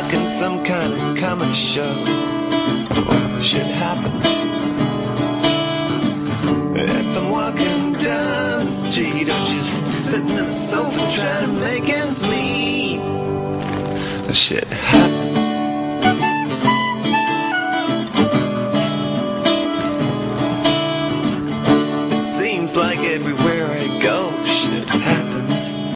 like in some kind of comedy show. Oh, shit happens. If I'm walking down the street or just sitting on a sofa trying to make ends meet, shit happens.